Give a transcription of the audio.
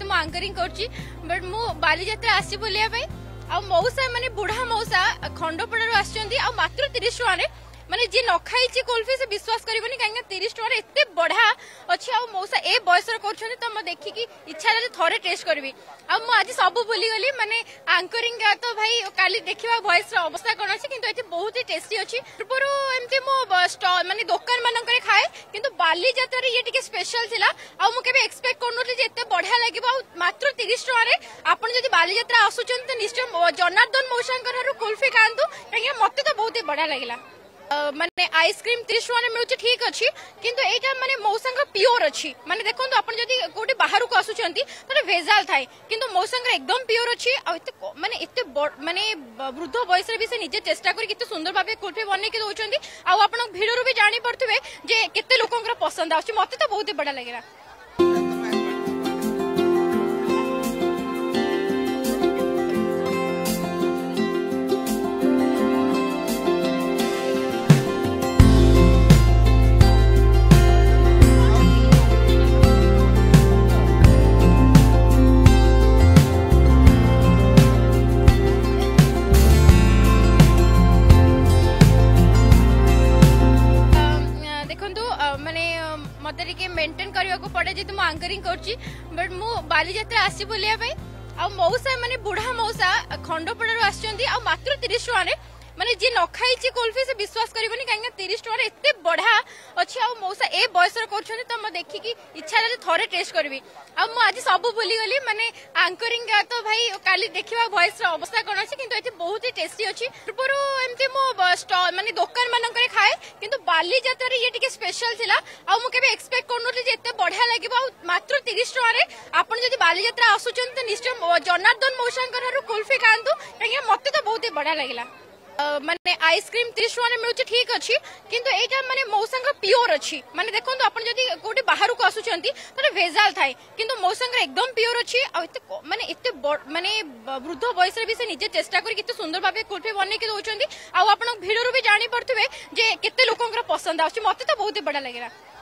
जेतु मु एंकरिंग करछि बट मु बाली यात्रा आसी बोलिया पई आ मौसा माने बुढ़ा मौसा खंडपड़ारू आछंती आ मात्र 30 टका रे माने जे न खाइछि कुल्फी से विश्वास करबनी काहे 30 टका रे एते बढ़ा अछि आ मौसा ए बयस रे करछनी त म देखि कि इच्छा रे थोरे टेस्ट करबी आ मु आज सब भूली गली माने एंकरिंग तो भाई काली देखिबा वॉइस रो अवस्था कोन अछि किंतु एते बहुत ही टेस्टी अछि पुरो एमती मु स्टॉल माने दुकान मानन करे खाए किंतु बाली जात्रा रे ये टिके स्पेशल थिला आ मु केबे एक्सपेक्ट करनोली जे एते बढ़िया लागिबो मात्र 30 टका रे आपण जदी बाली जात्रा आसुचन त निश्चय जनार्दन मौसांकर हरू कुल्फी खांतु काहे मते तो बहुत ही बढ़िया लागिला माने आइसक्रीम 30 टका मिलुची ठीक अच्छी किंतु एटा माने मौसांग प्योर अच्छी माने देखंतु आपण जदी कोठी बाहर को आसुचंती तने भेजाल थाए किंतु मौसांग एकदम प्योर अच्छी आ माने एते माने वृद्ध बयस रे भी से निजे चेष्टा करी केते सुंदर भाबे कुल्फी बनै के दोचंती आ आपण भिडियो रो भी जानि परथबे जे केते लोकंकर पसंद आछी मते तो बहुत ही बढ़िया लागेला। मत मेंटेन करने को पड़े जेतु एंकरिंग करछि बट मु बाली यात्रा आसी बोलिया पई आ मौसा माने बुढ़ा मौसा खंडपड़ारू आछंती आ मात्र 30 टका रे माने जे न खाइछि कुल्फी से विश्वास करबनी काहे 30 टका रे एते बढ़ा अछि आ मौसा ए बयस रे करछनी त म देखि कि इच्छा रे थोरे टेस्ट करबी आ मु आज सब भूली गली माने एंकरिंग तो भाई काली देखिबा वॉइस रो अवस्था कोन अछि किंतु एते बहुत ही टेस्टी अछि पुरो एमती मु स्टॉल माने दुकान मानन करे खाए किंतु बाली जात्रा रे ये टिके स्पेशल थिला आ मु केबे एक्सपेक्ट करनोली जे एते बढ़िया लागिबो मात्र 30 टका रे आपण जदी बाली यात्रा आसुचन त निश्चय जनार्दन मौसांकर हरू कुल्फी खांतु काहे मते तो बहुत ही बढ़िया लागिला माने आइसक्रीम 30 टका मिलुची ठीक अच्छी किंतु एटा माने मौसांग प्योर अच्छी माने देखंतु आपण जदी कोठी बाहर को आसुचंती तने भेजाल थाए किंतु मौसांग एकदम प्योर अच्छी आ माने एते माने वृद्ध बयस रे भी से निजे चेष्टा करी केते सुंदर भाबे कुल्फी बनै के दोचंती आ आपण भिडियो रो भी जानि परथबे जे केते लोकंकर पसंद आछी मते तो बहुत ही बढ़िया लागेला।